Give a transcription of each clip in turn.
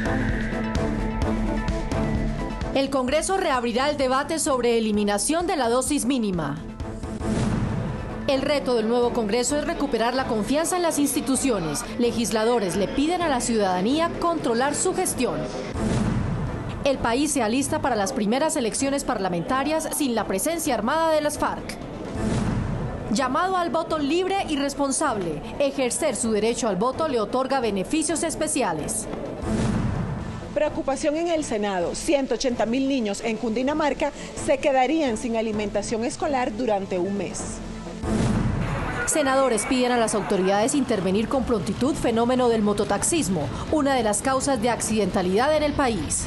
El Congreso reabrirá el debate sobre eliminación de la dosis mínima. El reto del nuevo Congreso es recuperar la confianza en las instituciones. Legisladores le piden a la ciudadanía controlar su gestión. El país se alista para las primeras elecciones parlamentarias sin la presencia armada de las FARC. Llamado al voto libre y responsable. Ejercer su derecho al voto le otorga beneficios especiales. Preocupación en el Senado. 180,000 niños en Cundinamarca se quedarían sin alimentación escolar durante un mes. Senadores piden a las autoridades intervenir con prontitud fenómeno del mototaxismo, una de las causas de accidentalidad en el país.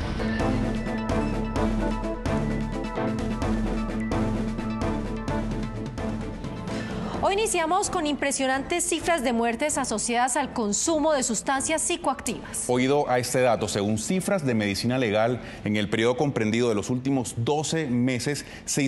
Hoy iniciamos con impresionantes cifras de muertes asociadas al consumo de sustancias psicoactivas. Oído a este dato, según cifras de medicina legal, en el periodo comprendido de los últimos 12 meses,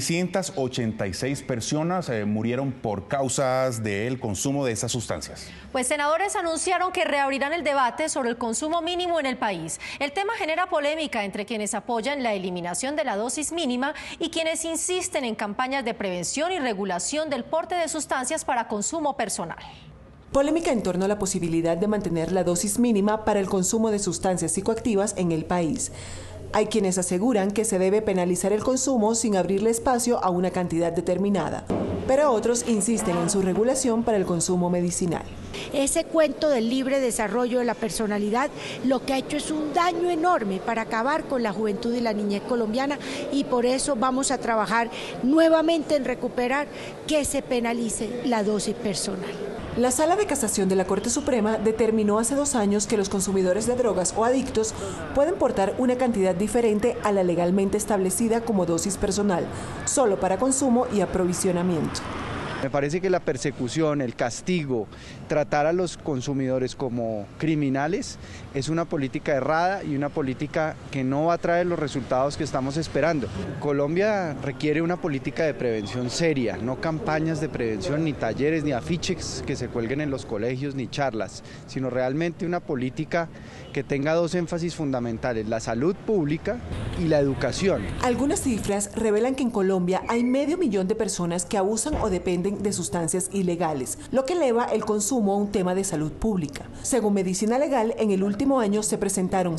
686 personas murieron por causas del consumo de estas sustancias. Pues senadores anunciaron que reabrirán el debate sobre el consumo mínimo en el país. El tema genera polémica entre quienes apoyan la eliminación de la dosis mínima y quienes insisten en campañas de prevención y regulación del porte de sustancias para consumo personal. Polémica en torno a la posibilidad de mantener la dosis mínima para el consumo de sustancias psicoactivas en el país. Hay quienes aseguran que se debe penalizar el consumo sin abrirle espacio a una cantidad determinada, pero otros insisten en su regulación para el consumo medicinal. Ese cuento del libre desarrollo de la personalidad lo que ha hecho es un daño enorme para acabar con la juventud y la niñez colombiana, y por eso vamos a trabajar nuevamente en recuperar que se penalice la dosis personal. La Sala de Casación de la Corte Suprema determinó hace 2 años que los consumidores de drogas o adictos pueden portar una cantidad diferente a la legalmente establecida como dosis personal, solo para consumo y aprovisionamiento. Me parece que la persecución, el castigo, tratar a los consumidores como criminales es una política errada y una política que no va a traer los resultados que estamos esperando. Colombia requiere una política de prevención seria, no campañas de prevención, ni talleres, ni afiches que se cuelguen en los colegios, ni charlas, sino realmente una política que tenga 2 énfasis fundamentales: la salud pública y la educación. Algunas cifras revelan que en Colombia hay 500,000 de personas que abusan o dependen de sustancias ilegales, lo que eleva el consumo a un tema de salud pública. Según Medicina Legal, en el último año se presentaron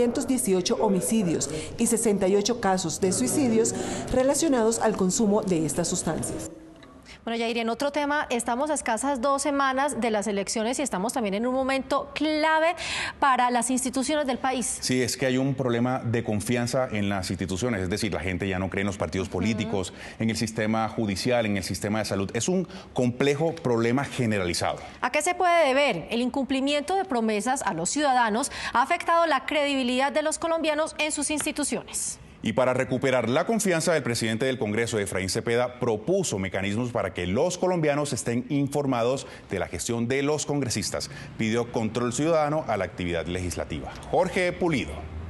618 homicidios y 68 casos de suicidios relacionados al consumo de estas sustancias. Bueno, Yair, en otro tema, estamos a escasas 2 semanas de las elecciones y estamos también en un momento clave para las instituciones del país. Sí, es que hay un problema de confianza en las instituciones, es decir, la gente ya no cree en los partidos políticos, en el sistema judicial, en el sistema de salud. Es un complejo problema generalizado. ¿A qué se puede deber? El incumplimiento de promesas a los ciudadanos ha afectado la credibilidad de los colombianos en sus instituciones. Y para recuperar la confianza, el presidente del Congreso, Efraín Cepeda, propuso mecanismos para que los colombianos estén informados de la gestión de los congresistas. Pidió control ciudadano a la actividad legislativa. Jorge Pulido.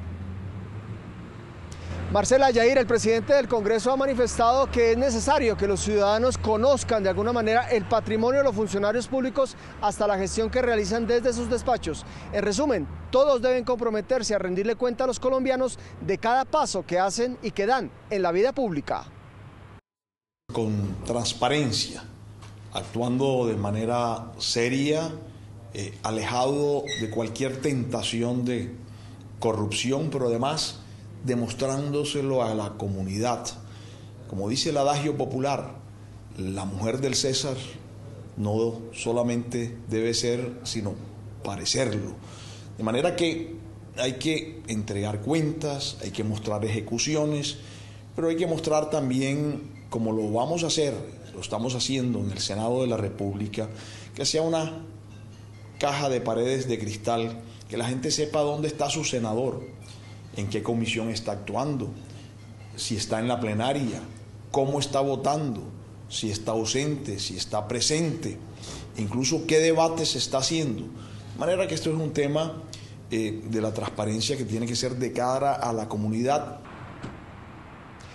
Marcela, Yair, el presidente del Congreso ha manifestado que es necesario que los ciudadanos conozcan de alguna manera el patrimonio de los funcionarios públicos hasta la gestión que realizan desde sus despachos. En resumen, todos deben comprometerse a rendirle cuenta a los colombianos de cada paso que hacen y que dan en la vida pública. Con transparencia, actuando de manera seria, alejado de cualquier tentación de corrupción, pero además demostrándoselo a la comunidad. Como dice el adagio popular, la mujer del César no solamente debe ser, sino parecerlo. De manera que hay que entregar cuentas, hay que mostrar ejecuciones, pero hay que mostrar también, como lo vamos a hacer, lo estamos haciendo en el Senado de la República, que sea una caja de paredes de cristal, que la gente sepa dónde está su senador, en qué comisión está actuando, si está en la plenaria, cómo está votando, si está ausente, si está presente, incluso qué debate se está haciendo. De manera que esto es un tema de la transparencia que tiene que ser de cara a la comunidad.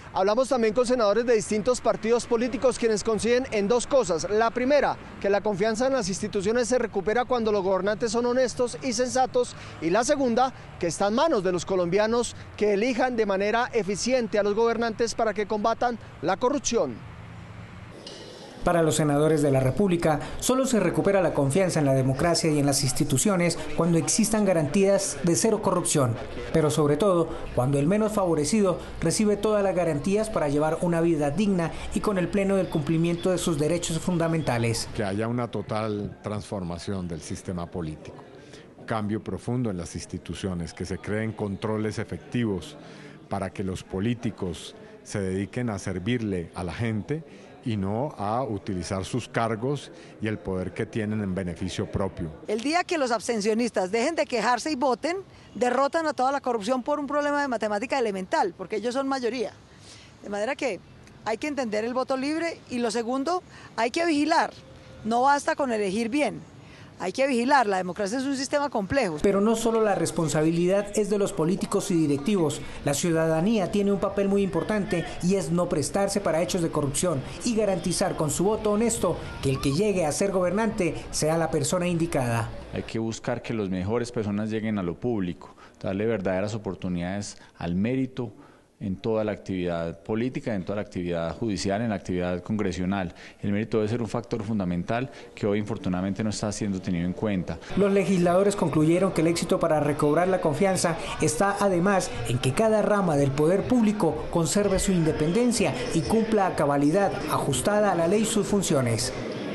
Hablamos también con senadores de distintos partidos políticos quienes coinciden en dos cosas. La primera, que la confianza en las instituciones se recupera cuando los gobernantes son honestos y sensatos. Y la segunda, que está en manos de los colombianos que elijan de manera eficiente a los gobernantes para que combatan la corrupción. Para los senadores de la República, solo se recupera la confianza en la democracia y en las instituciones cuando existan garantías de cero corrupción, pero sobre todo cuando el menos favorecido recibe todas las garantías para llevar una vida digna y con el pleno del cumplimiento de sus derechos fundamentales. Que haya una total transformación del sistema político, cambio profundo en las instituciones, que se creen controles efectivos para que los políticos se dediquen a servirle a la gente y no a utilizar sus cargos y el poder que tienen en beneficio propio. El día que los abstencionistas dejen de quejarse y voten, derrotan a toda la corrupción por un problema de matemática elemental, porque ellos son mayoría. De manera que hay que entender el voto libre y lo segundo, hay que vigilar. No basta con elegir bien. Hay que vigilar, la democracia es un sistema complejo. Pero no solo la responsabilidad es de los políticos y directivos, la ciudadanía tiene un papel muy importante y es no prestarse para hechos de corrupción y garantizar con su voto honesto que el que llegue a ser gobernante sea la persona indicada. Hay que buscar que las mejores personas lleguen a lo público, darle verdaderas oportunidades al mérito, en toda la actividad política, en toda la actividad judicial, en la actividad congresional. El mérito debe ser un factor fundamental que hoy infortunadamente no está siendo tenido en cuenta. Los legisladores concluyeron que el éxito para recobrar la confianza está además en que cada rama del poder público conserve su independencia y cumpla a cabalidad, ajustada a la ley, sus funciones.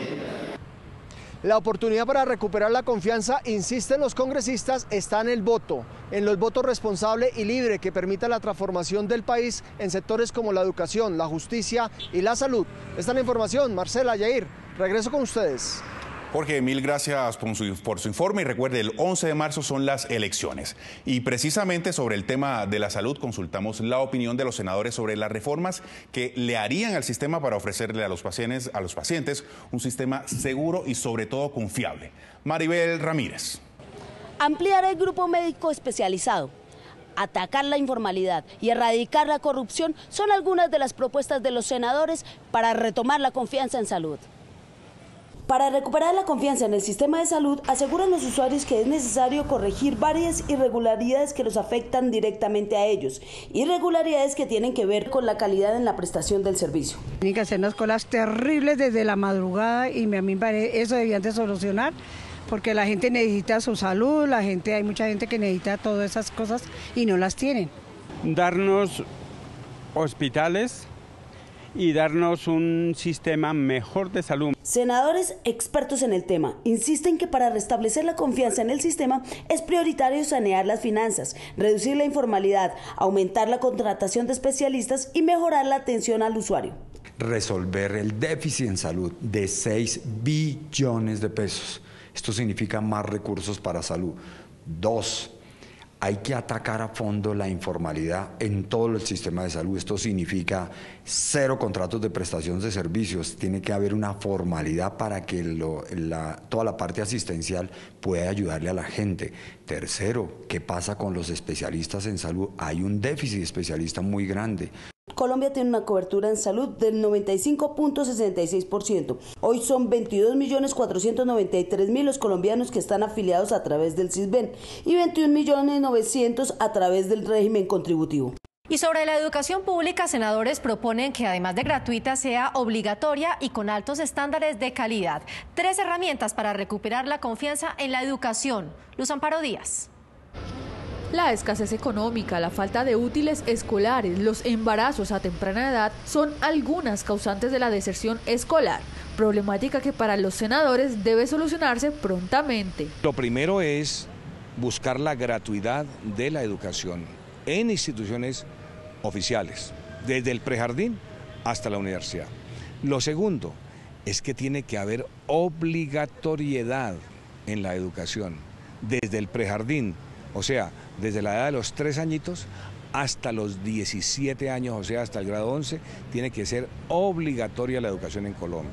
La oportunidad para recuperar la confianza, insisten los congresistas, está en el voto, en los votos responsable y libre que permita la transformación del país en sectores como la educación, la justicia y la salud. Esta es la información. Marcela, Yair, regreso con ustedes. Jorge, mil gracias por su informe y recuerde, el 11 de marzo son las elecciones. Y precisamente sobre el tema de la salud consultamos la opinión de los senadores sobre las reformas que le harían al sistema para ofrecerle a los pacientes un sistema seguro y sobre todo confiable. Maribel Ramírez. Ampliar el grupo médico especializado, atacar la informalidad y erradicar la corrupción son algunas de las propuestas de los senadores para retomar la confianza en salud. Para recuperar la confianza en el sistema de salud, aseguran los usuarios que es necesario corregir varias irregularidades que los afectan directamente a ellos, irregularidades que tienen que ver con la calidad en la prestación del servicio. Tienen que hacer unas colas terribles desde la madrugada y a mí me parece eso debían de solucionar, porque la gente necesita su salud, hay mucha gente que necesita todas esas cosas y no las tienen. Darnos hospitales y darnos un sistema mejor de salud. Senadores expertos en el tema insisten que para restablecer la confianza en el sistema es prioritario sanear las finanzas, reducir la informalidad, aumentar la contratación de especialistas y mejorar la atención al usuario. Resolver el déficit en salud de 6 billones de pesos. Esto significa más recursos para salud. 2. Hay que atacar a fondo la informalidad en todo el sistema de salud. Esto significa 0 contratos de prestación de servicios. Tiene que haber una formalidad para que toda la parte asistencial pueda ayudarle a la gente. 3, ¿qué pasa con los especialistas en salud? Hay un déficit de especialistas muy grande. Colombia tiene una cobertura en salud del 95.66%. Hoy son 22.493.000 los colombianos que están afiliados a través del Sisbén y 21.900.000 a través del régimen contributivo. Y sobre la educación pública, senadores proponen que además de gratuita sea obligatoria y con altos estándares de calidad. 3 herramientas para recuperar la confianza en la educación. Luz Amparo Díaz. La escasez económica, la falta de útiles escolares, los embarazos a temprana edad son algunas causantes de la deserción escolar, problemática que para los senadores debe solucionarse prontamente. Lo primero es buscar la gratuidad de la educación en instituciones oficiales, desde el prejardín hasta la universidad. Lo segundo es que tiene que haber obligatoriedad en la educación, desde el prejardín, o sea, desde la edad de los 3 añitos hasta los 17 años, o sea, hasta el grado 11, tiene que ser obligatoria la educación en Colombia.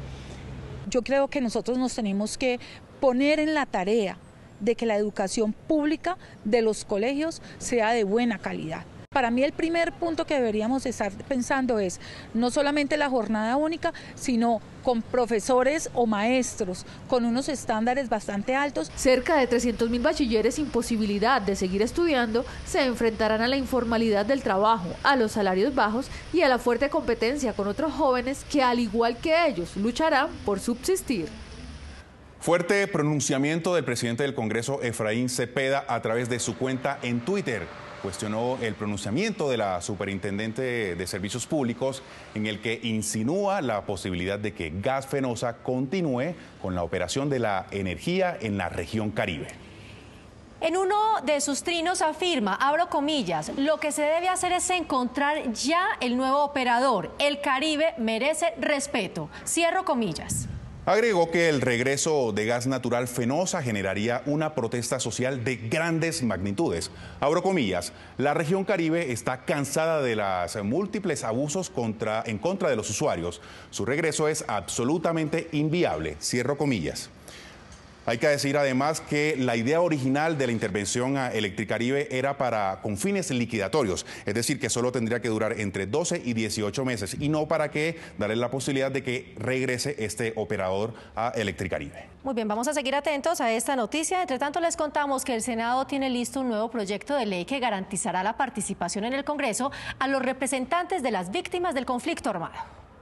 Yo creo que nosotros nos tenemos que poner en la tarea de que la educación pública de los colegios sea de buena calidad. para mí el primer punto que deberíamos estar pensando es no solamente la jornada única, sino con profesores o maestros con unos estándares bastante altos. Cerca de 300.000 bachilleres sin posibilidad de seguir estudiando se enfrentarán a la informalidad del trabajo, a los salarios bajos y a la fuerte competencia con otros jóvenes que, al igual que ellos, lucharán por subsistir. Fuerte pronunciamiento del presidente del Congreso, Efraín Cepeda, a través de su cuenta en Twitter. Cuestionó el pronunciamiento de la superintendente de Servicios Públicos, en el que insinúa la posibilidad de que Gas Fenosa continúe con la operación de la energía en la región Caribe. En uno de sus trinos afirma, abro comillas, lo que se debe hacer es encontrar ya el nuevo operador. El Caribe merece respeto. Cierro comillas. Agregó que el regreso de gas natural Fenosa generaría una protesta social de grandes magnitudes. Abro comillas, la región Caribe está cansada de los múltiples abusos en contra de los usuarios. Su regreso es absolutamente inviable. Cierro comillas. Hay que decir además que la idea original de la intervención a Electricaribe era con fines liquidatorios, es decir, que solo tendría que durar entre 12 y 18 meses y no para darle la posibilidad de que regrese este operador a Electricaribe. Muy bien, vamos a seguir atentos a esta noticia. Entre tanto, les contamos que el Senado tiene listo un nuevo proyecto de ley que garantizará la participación en el Congreso a los representantes de las víctimas del conflicto armado.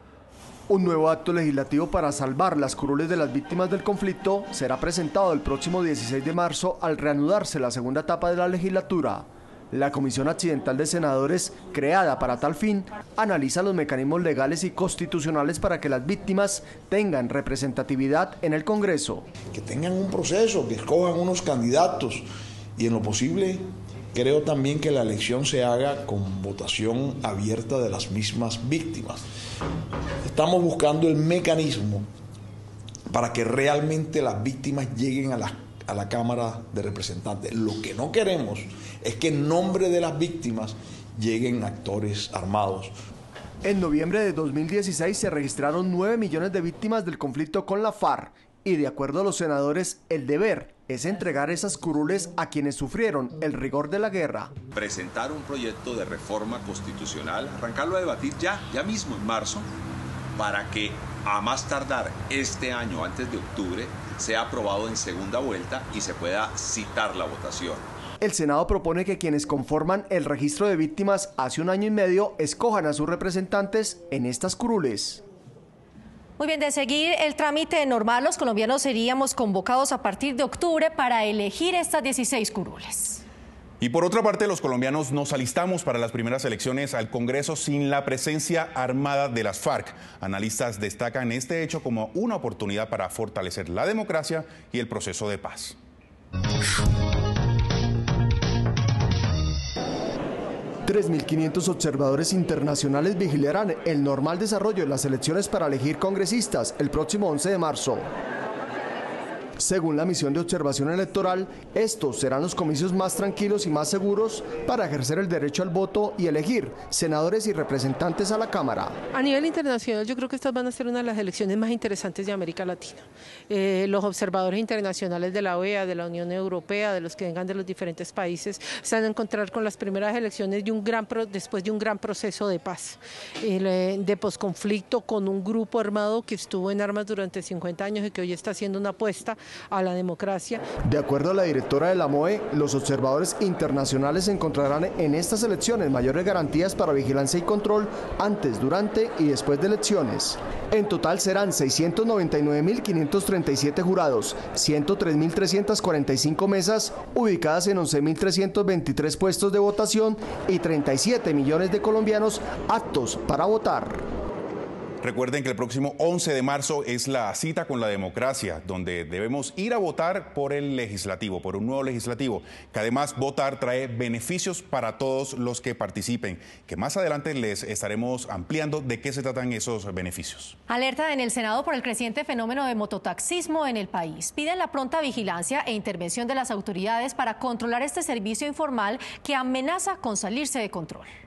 Un nuevo acto legislativo para salvar las curules de las víctimas del conflicto será presentado el próximo 16 de marzo al reanudarse la segunda etapa de la legislatura. La Comisión Accidental de Senadores, creada para tal fin, analiza los mecanismos legales y constitucionales para que las víctimas tengan representatividad en el Congreso. Que tengan un proceso, que escojan unos candidatos y en lo posible creo también que la elección se haga con votación abierta de las mismas víctimas. Estamos buscando el mecanismo para que realmente las víctimas lleguen a la Cámara de Representantes. Lo que no queremos es que en nombre de las víctimas lleguen actores armados. En noviembre de 2016 se registraron 9 millones de víctimas del conflicto con la FARC y, de acuerdo a los senadores, el deber es entregar esas curules a quienes sufrieron el rigor de la guerra. Presentar un proyecto de reforma constitucional, arrancarlo a debatir ya mismo en marzo, para que a más tardar este año, antes de octubre, sea aprobado en segunda vuelta y se pueda citar la votación. El Senado propone que quienes conforman el registro de víctimas hace 1 año y medio escojan a sus representantes en estas curules. Muy bien, de seguir el trámite normal, los colombianos seríamos convocados a partir de octubre para elegir estas 16 curules. Y por otra parte, los colombianos nos alistamos para las primeras elecciones al Congreso sin la presencia armada de las FARC. Analistas destacan este hecho como una oportunidad para fortalecer la democracia y el proceso de paz. 3.500 observadores internacionales vigilarán el normal desarrollo de las elecciones para elegir congresistas el próximo 11 de marzo. Según la misión de observación electoral, estos serán los comicios más tranquilos y más seguros para ejercer el derecho al voto y elegir senadores y representantes a la Cámara. A nivel internacional, yo creo que estas van a ser una de las elecciones más interesantes de América Latina. Los observadores internacionales de la OEA, de la Unión Europea, de los que vengan de los diferentes países, se van a encontrar con las primeras elecciones después de un gran proceso de paz, de posconflicto, con un grupo armado que estuvo en armas durante 50 años y que hoy está haciendo una apuesta a la democracia. De acuerdo a la directora de la MOE, los observadores internacionales encontrarán en estas elecciones mayores garantías para vigilancia y control antes, durante y después de elecciones. En total serán 699.537 jurados, 103.345 mesas ubicadas en 11.323 puestos de votación y 37 millones de colombianos aptos para votar. Recuerden que el próximo 11 de marzo es la cita con la democracia, donde debemos ir a votar por el legislativo, por un nuevo legislativo, que además votar trae beneficios para todos los que participen, que más adelante les estaremos ampliando de qué se tratan esos beneficios. Alerta en el Senado por el creciente fenómeno de mototaxismo en el país. Piden la pronta vigilancia e intervención de las autoridades para controlar este servicio informal que amenaza con salirse de control.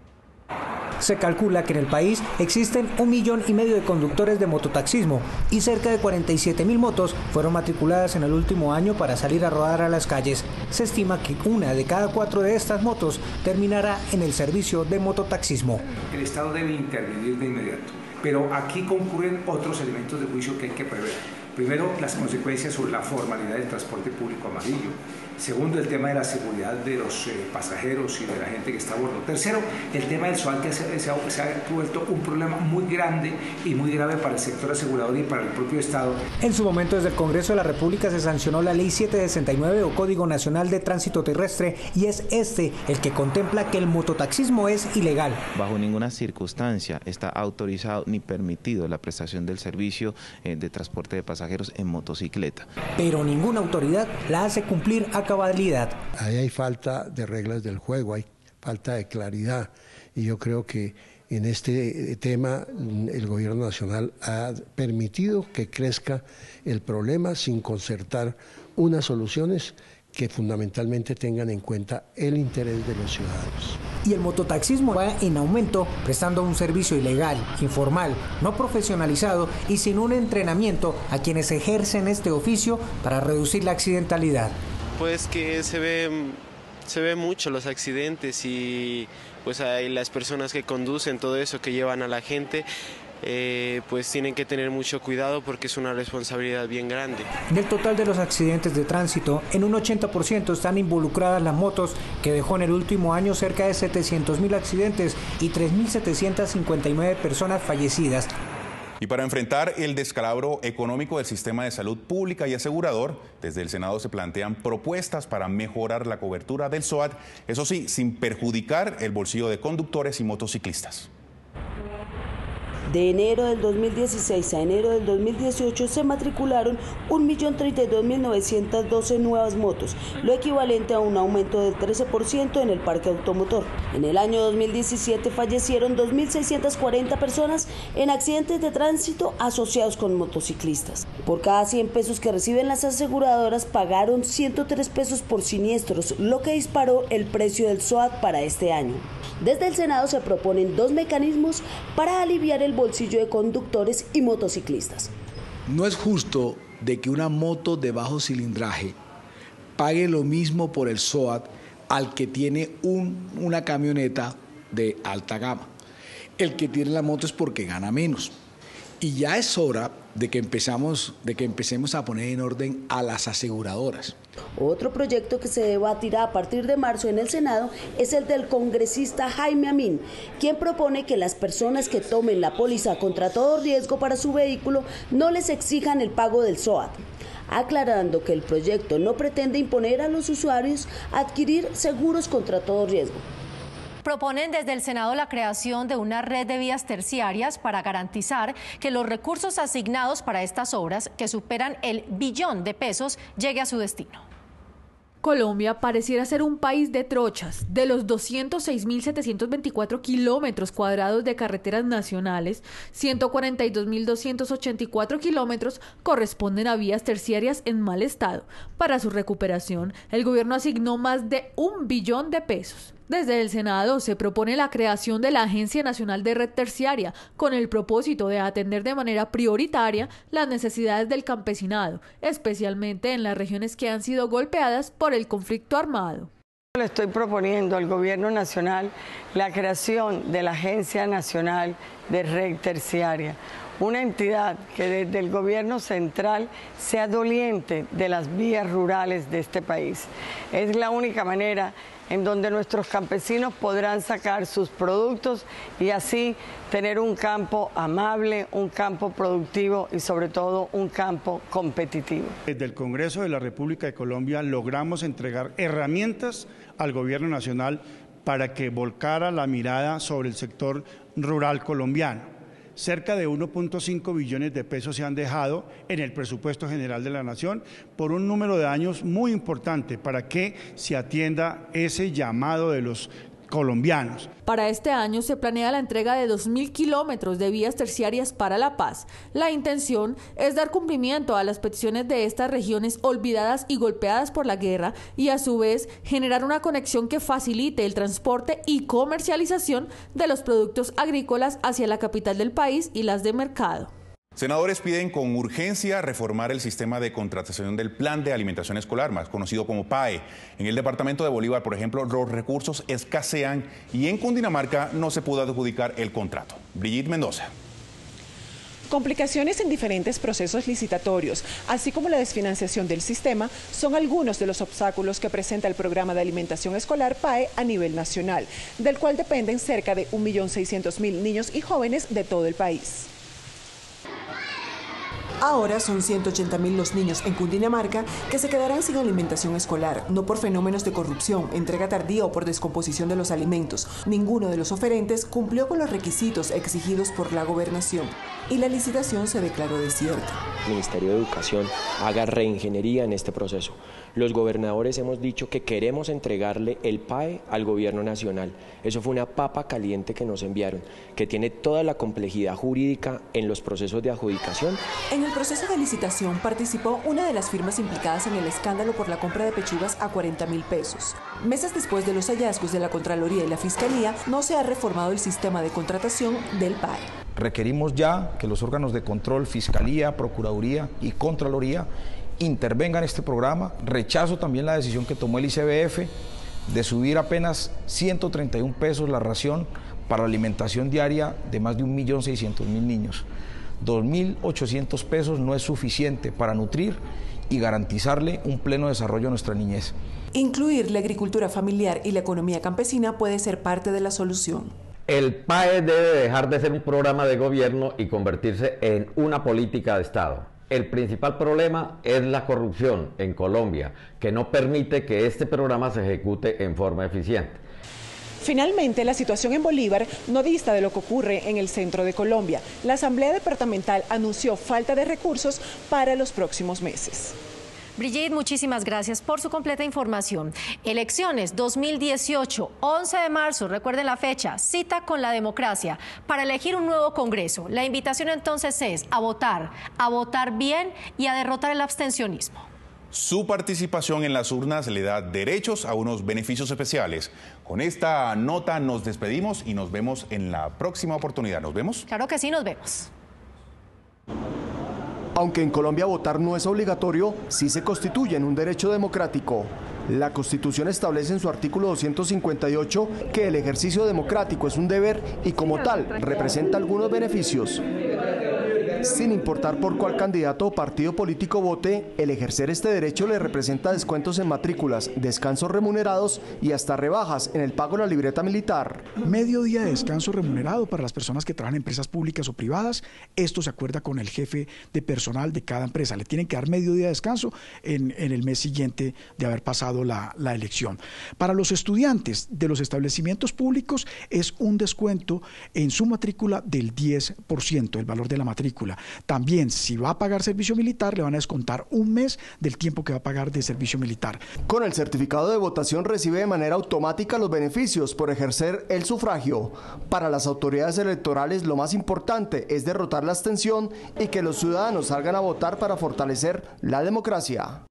Se calcula que en el país existen 1,5 millones de conductores de mototaxismo y cerca de 47.000 motos fueron matriculadas en el último año para salir a rodar a las calles. Se estima que 1 de cada 4 de estas motos terminará en el servicio de mototaxismo. El Estado debe intervenir de inmediato, pero aquí concurren otros elementos de juicio que hay que prever. Primero, las consecuencias sobre la formalidad del transporte público amarillo. Segundo, el tema de la seguridad de los pasajeros y de la gente que está a bordo. Tercero, el tema del SOAT, que se ha vuelto un problema muy grande y muy grave para el sector asegurador y para el propio Estado. En su momento, desde el Congreso de la República se sancionó la Ley 769 o Código Nacional de Tránsito Terrestre y es este el que contempla que el mototaxismo es ilegal. Bajo ninguna circunstancia está autorizado ni permitido la prestación del servicio de transporte de pasajeros en motocicleta. Pero ninguna autoridad la hace cumplir a cabalidad. Ahí hay falta de reglas del juego, hay falta de claridad y yo creo que en este tema el gobierno nacional ha permitido que crezca el problema sin concertar unas soluciones que fundamentalmente tengan en cuenta el interés de los ciudadanos. Y el mototaxismo va en aumento, prestando un servicio ilegal, informal, no profesionalizado y sin un entrenamiento a quienes ejercen este oficio para reducir la accidentalidad. Pues que se ve mucho los accidentes y pues hay las personas que conducen todo eso, que llevan a la gente, pues tienen que tener mucho cuidado porque es una responsabilidad bien grande. Del total de los accidentes de tránsito, en un 80% están involucradas las motos, que dejó en el último año cerca de 700.000 accidentes y 3.759 personas fallecidas. Y para enfrentar el descalabro económico del sistema de salud pública y asegurador, desde el Senado se plantean propuestas para mejorar la cobertura del SOAT, eso sí, sin perjudicar el bolsillo de conductores y motociclistas. De enero del 2016 a enero del 2018 se matricularon 1.032.912 nuevas motos, lo equivalente a un aumento del 13% en el parque automotor. En el año 2017 fallecieron 2.640 personas en accidentes de tránsito asociados con motociclistas. Por cada 100 pesos que reciben las aseguradoras pagaron 103 pesos por siniestros, lo que disparó el precio del SOAT para este año. Desde el Senado se proponen 2 mecanismos para aliviar el bolsillo de conductores y motociclistas. No es justo de que una moto de bajo cilindraje pague lo mismo por el SOAT al que tiene una camioneta de alta gama. El que tiene la moto es porque gana menos. Y ya es hora de que empecemos a poner en orden a las aseguradoras. Otro proyecto que se debatirá a partir de marzo en el Senado es el del congresista Jaime Amín, quien propone que las personas que tomen la póliza contra todo riesgo para su vehículo no les exijan el pago del SOAT, aclarando que el proyecto no pretende imponer a los usuarios adquirir seguros contra todo riesgo. Proponen desde el Senado la creación de una red de vías terciarias para garantizar que los recursos asignados para estas obras, que superan el billón de pesos, llegue a su destino. Colombia pareciera ser un país de trochas. De los 206.724 kilómetros cuadrados de carreteras nacionales, 142.284 kilómetros corresponden a vías terciarias en mal estado. Para su recuperación, el gobierno asignó más de 1 billón de pesos. Desde el Senado se propone la creación de la Agencia Nacional de Red Terciaria con el propósito de atender de manera prioritaria las necesidades del campesinado, especialmente en las regiones que han sido golpeadas por el conflicto armado. Le estoy proponiendo al Gobierno Nacional la creación de la Agencia Nacional de Red Terciaria, una entidad que desde el Gobierno Central sea doliente de las vías rurales de este país. Es la única manera en donde nuestros campesinos podrán sacar sus productos y así tener un campo amable, un campo productivo y sobre todo un campo competitivo. Desde el Congreso de la República de Colombia logramos entregar herramientas al Gobierno Nacional para que volcara la mirada sobre el sector rural colombiano. Cerca de 1.5 billones de pesos se han dejado en el presupuesto general de la Nación por un número de años muy importante para que se atienda ese llamado de los colombianos. Para este año se planea la entrega de 2.000 kilómetros de vías terciarias para la paz. La intención es dar cumplimiento a las peticiones de estas regiones olvidadas y golpeadas por la guerra y a su vez generar una conexión que facilite el transporte y comercialización de los productos agrícolas hacia la capital del país y las de mercado. Senadores piden con urgencia reformar el sistema de contratación del Plan de Alimentación Escolar, más conocido como PAE. En el departamento de Bolívar, por ejemplo, los recursos escasean y en Cundinamarca no se pudo adjudicar el contrato. Brigitte Mendoza. Complicaciones en diferentes procesos licitatorios, así como la desfinanciación del sistema, son algunos de los obstáculos que presenta el programa de alimentación escolar PAE a nivel nacional, del cual dependen cerca de 1.600.000 niños y jóvenes de todo el país. Ahora son 180.000 los niños en Cundinamarca que se quedarán sin alimentación escolar, no por fenómenos de corrupción, entrega tardía o por descomposición de los alimentos. Ninguno de los oferentes cumplió con los requisitos exigidos por la gobernación y la licitación se declaró desierta. El Ministerio de Educación haga reingeniería en este proceso. Los gobernadores hemos dicho que queremos entregarle el PAE al gobierno nacional. Eso fue una papa caliente que nos enviaron, que tiene toda la complejidad jurídica en los procesos de adjudicación. En el proceso de licitación participó una de las firmas implicadas en el escándalo por la compra de pechugas a 40.000 pesos. Meses después de los hallazgos de la Contraloría y la Fiscalía, no se ha reformado el sistema de contratación del PAE. Requerimos ya que los órganos de control, Fiscalía, Procuraduría y Contraloría intervengan en este programa. Rechazo también la decisión que tomó el ICBF de subir apenas 131 pesos la ración para la alimentación diaria de más de 1.600.000 niños. 2.800 pesos no es suficiente para nutrir y garantizarle un pleno desarrollo a nuestra niñez. Incluir la agricultura familiar y la economía campesina puede ser parte de la solución. El PAE debe dejar de ser un programa de gobierno y convertirse en una política de Estado. El principal problema es la corrupción en Colombia, que no permite que este programa se ejecute en forma eficiente. Finalmente, la situación en Bolívar no dista de lo que ocurre en el centro de Colombia. La Asamblea Departamental anunció falta de recursos para los próximos meses. Brigitte, muchísimas gracias por su completa información. Elecciones 2018, 11 de marzo, recuerden la fecha, cita con la democracia para elegir un nuevo Congreso. La invitación entonces es a votar bien y a derrotar el abstencionismo. Su participación en las urnas le da derechos a unos beneficios especiales. Con esta nota nos despedimos y nos vemos en la próxima oportunidad. ¿Nos vemos? Claro que sí, nos vemos. Aunque en Colombia votar no es obligatorio, sí se constituye en un derecho democrático. La Constitución establece en su artículo 258 que el ejercicio democrático es un deber y como tal representa algunos beneficios. Sin importar por cuál candidato o partido político vote, el ejercer este derecho le representa descuentos en matrículas, descansos remunerados y hasta rebajas en el pago de la libreta militar. Medio día de descanso remunerado para las personas que trabajan en empresas públicas o privadas. Esto se acuerda con el jefe de personal de cada empresa. Le tienen que dar medio día de descanso en el mes siguiente de haber pasado la elección. Para los estudiantes de los establecimientos públicos es un descuento en su matrícula del 10%, el valor de la matrícula. También, si va a pagar servicio militar, le van a descontar un mes del tiempo que va a pagar de servicio militar. Con el certificado de votación recibe de manera automática los beneficios por ejercer el sufragio. Para las autoridades electorales lo más importante es derrotar la abstención y que los ciudadanos salgan a votar para fortalecer la democracia.